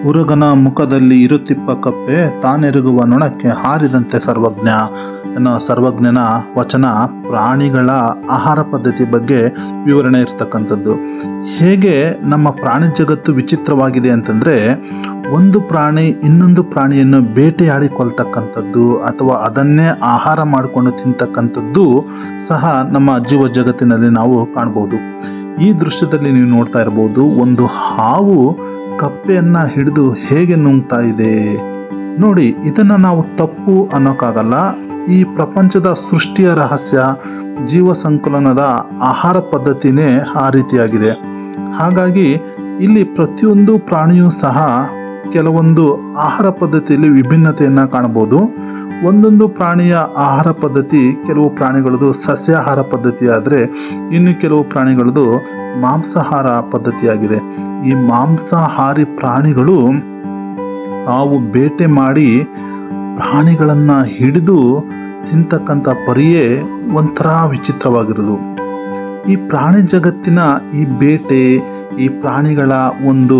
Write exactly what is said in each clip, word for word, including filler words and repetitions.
ಉರಗನ ಮುಖದಲ್ಲಿ ಇರುತ್ತಿಪ್ಪ ಕಪ್ಪೆ ತಾನೆರಗುವ ನೊಣಕ್ಕೆ ಹಾರಿದಂತೆ ಸರ್ವಜ್ಞ ಎನ್ನೋ ಸರ್ವಜ್ಞನ ವಚನ ಪ್ರಾಣಿಗಳ ಆಹಾರ ಪದ್ಧತಿ ಬಗ್ಗೆ ವಿವರಣೆ ಇರ್ತಕ್ಕಂಥದ್ದು. ಹೇಗೆ ನಮ್ಮ ಪ್ರಾಣಿ ಜಗತ್ತು ವಿಚಿತ್ರವಾಗಿದೆ ಅಂತಂದರೆ, ಒಂದು ಪ್ರಾಣಿ ಇನ್ನೊಂದು ಪ್ರಾಣಿಯನ್ನು ಬೇಟೆಯಾಡಿ ಕೊಲ್ತಕ್ಕಂಥದ್ದು ಅಥವಾ ಅದನ್ನೇ ಆಹಾರ ಮಾಡಿಕೊಂಡು ತಿಂತಕ್ಕಂಥದ್ದು ಸಹ ನಮ್ಮ ಜೀವ ಜಗತ್ತಿನಲ್ಲಿ ನಾವು ಕಾಣ್ಬೋದು. ಈ ದೃಶ್ಯದಲ್ಲಿ ನೀವು ನೋಡ್ತಾ ಇರ್ಬೋದು, ಒಂದು ಹಾವು ಕಪ್ಪೆಯನ್ನು ಹಿಡಿದು ಹೇಗೆ ನುಂಗ್ತಾ ಇದೆ ನೋಡಿ. ಇದನ್ನು ನಾವು ತಪ್ಪು ಅನ್ನೋಕ್ಕಾಗಲ್ಲ. ಈ ಪ್ರಪಂಚದ ಸೃಷ್ಟಿಯ ರಹಸ್ಯ, ಜೀವ ಸಂಕುಲನದ ಆಹಾರ ಪದ್ಧತಿನೇ ಆ ರೀತಿಯಾಗಿದೆ. ಹಾಗಾಗಿ ಇಲ್ಲಿ ಪ್ರತಿಯೊಂದು ಪ್ರಾಣಿಯೂ ಸಹ ಕೆಲವೊಂದು ಆಹಾರ ಪದ್ಧತಿಯಲ್ಲಿ ವಿಭಿನ್ನತೆಯನ್ನು ಕಾಣಬಹುದು. ಒಂದೊಂದು ಪ್ರಾಣಿಯ ಆಹಾರ ಪದ್ಧತಿ, ಕೆಲವು ಪ್ರಾಣಿಗಳದು ಸಸ್ಯಾಹಾರ ಪದ್ಧತಿ ಆದರೆ ಇನ್ನು ಕೆಲವು ಪ್ರಾಣಿಗಳದು ಮಾಂಸಾಹಾರ ಪದ್ಧತಿಯಾಗಿದೆ. ಈ ಮಾಂಸಾಹಾರಿ ಪ್ರಾಣಿಗಳು ತಾವು ಬೇಟೆ ಮಾಡಿ ಪ್ರಾಣಿಗಳನ್ನು ಹಿಡಿದು ತಿಂತಕ್ಕಂಥ ಪರಿಯೇ ಒಂಥರ ವಿಚಿತ್ರವಾಗಿರೋದು. ಈ ಪ್ರಾಣಿ ಜಗತ್ತಿನ ಈ ಬೇಟೆ, ಈ ಪ್ರಾಣಿಗಳ ಒಂದು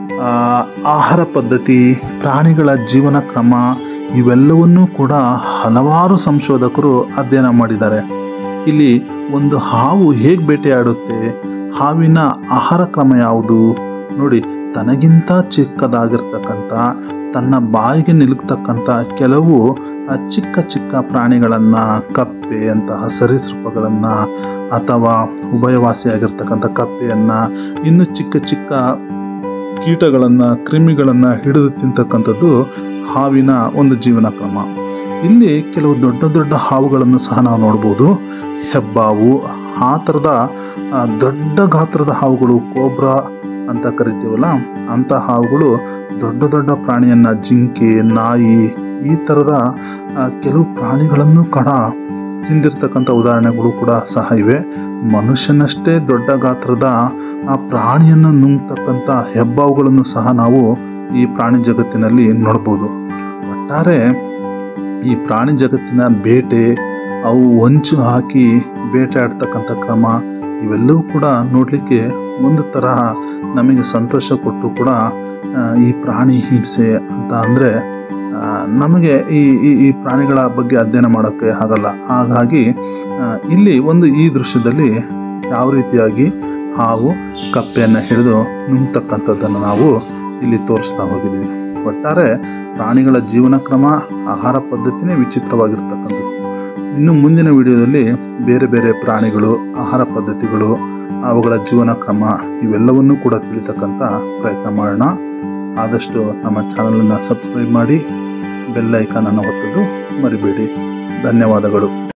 ಆಹಾರ ಪದ್ಧತಿ, ಪ್ರಾಣಿಗಳ ಜೀವನ ಕ್ರಮ ಇವೆಲ್ಲವನ್ನೂ ಕೂಡ ಹಲವಾರು ಸಂಶೋಧಕರು ಅಧ್ಯಯನ ಮಾಡಿದ್ದಾರೆ. ಇಲ್ಲಿ ಒಂದು ಹಾವು ಹೇಗೆ ಬೇಟೆಯಾಡುತ್ತೆ, ಹಾವಿನ ಆಹಾರ ಕ್ರಮ ಯಾವುದು ನೋಡಿ. ತನಗಿಂತ ಚಿಕ್ಕದಾಗಿರ್ತಕ್ಕಂಥ, ತನ್ನ ಬಾಯಿಗೆ ನಿಲುಕ್ತಕ್ಕಂಥ ಕೆಲವು ಚಿಕ್ಕ ಚಿಕ್ಕ ಪ್ರಾಣಿಗಳನ್ನು, ಕಪ್ಪೆ ಅಂತಹ ಸರೀಸೃಪಗಳನ್ನು ಅಥವಾ ಉಭಯವಾಸಿಯಾಗಿರ್ತಕ್ಕಂಥ ಕಪ್ಪೆಯನ್ನು, ಇನ್ನು ಚಿಕ್ಕ ಚಿಕ್ಕ ಕೀಟಗಳನ್ನು, ಕ್ರಿಮಿಗಳನ್ನು ಹಿಡಿದು ತಿಂತಕ್ಕಂಥದ್ದು ಹಾವಿನ ಒಂದು ಜೀವನ ಕ್ರಮ. ಇಲ್ಲಿ ಕೆಲವು ದೊಡ್ಡ ದೊಡ್ಡ ಹಾವುಗಳನ್ನು ಸಹ ನಾವು ನೋಡ್ಬೋದು. ಹೆಬ್ಬಾವು, ಆ ಥರದ ದೊಡ್ಡ ಗಾತ್ರದ ಹಾವುಗಳು, ಕೋಬ್ರಾ ಅಂತ ಕರಿತೀವಲ್ಲ, ಅಂಥ ಹಾವುಗಳು ದೊಡ್ಡ ದೊಡ್ಡ ಪ್ರಾಣಿಯನ್ನು, ಜಿಂಕೆ, ನಾಯಿ ಈ ಥರದ ಕೆಲವು ಪ್ರಾಣಿಗಳನ್ನು ಕೂಡ ತಿಂದಿರ್ತಕ್ಕಂಥ ಉದಾಹರಣೆಗಳು ಕೂಡ ಸಹ ಇವೆ. ಮನುಷ್ಯನಷ್ಟೇ ದೊಡ್ಡ ಗಾತ್ರದ ಆ ಪ್ರಾಣಿಯನ್ನು ನುಂಗ್ತಕ್ಕಂಥ ಹೆಬ್ಬಾವುಗಳನ್ನು ಸಹ ನಾವು ಈ ಪ್ರಾಣಿ ಜಗತ್ತಿನಲ್ಲಿ ನೋಡ್ಬೋದು. ಒಟ್ಟಾರೆ ಈ ಪ್ರಾಣಿ ಜಗತ್ತಿನ ಬೇಟೆ, ಅವು ಹೊಂಚು ಹಾಕಿ ಬೇಟೆ ಆಡ್ತಕ್ಕಂಥ ಕ್ರಮ ಇವೆಲ್ಲವೂ ಕೂಡ ನೋಡಲಿಕ್ಕೆ ಒಂದು ತರಹ ನಮಗೆ ಸಂತೋಷ ಕೊಟ್ಟು ಕೂಡ ಈ ಪ್ರಾಣಿ ಹಿಂಸೆ ಅಂತ ಅಂದರೆ ನಮಗೆ ಈ ಈ ಪ್ರಾಣಿಗಳ ಬಗ್ಗೆ ಅಧ್ಯಯನ ಮಾಡೋಕ್ಕೆ ಆಗಲ್ಲ. ಹಾಗಾಗಿ ಇಲ್ಲಿ ಒಂದು ಈ ದೃಶ್ಯದಲ್ಲಿ ಯಾವ ರೀತಿಯಾಗಿ ಹಾವು ಕಪ್ಪೆಯನ್ನು ಹಿಡಿದು ನುಂಗ್ತಕ್ಕಂಥದ್ದನ್ನು ನಾವು ಇಲ್ಲಿ ತೋರಿಸ್ತಾ ಹೋಗಿದ್ದೀವಿ. ಒಟ್ಟಾರೆ ಪ್ರಾಣಿಗಳ ಜೀವನ ಕ್ರಮ, ಆಹಾರ ಪದ್ಧತಿನೇ ವಿಚಿತ್ರವಾಗಿರ್ತಕ್ಕಂಥದ್ದು. ಇನ್ನು ಮುಂದಿನ ವಿಡಿಯೋದಲ್ಲಿ ಬೇರೆ ಬೇರೆ ಪ್ರಾಣಿಗಳು, ಆಹಾರ ಪದ್ಧತಿಗಳು, ಅವುಗಳ ಜೀವನ ಕ್ರಮ ಇವೆಲ್ಲವನ್ನೂ ಕೂಡ ತಿಳಿತಕ್ಕಂಥ ಪ್ರಯತ್ನ ಮಾಡೋಣ. ಆದಷ್ಟು ನಮ್ಮ ಚಾನಲನ್ನು ಸಬ್ಸ್ಕ್ರೈಬ್ ಮಾಡಿ, ಬೆಲ್ ಐಕಾನನ್ನು ಒತ್ತೋದು ಮರಿಬೇಡಿ. ಧನ್ಯವಾದಗಳು.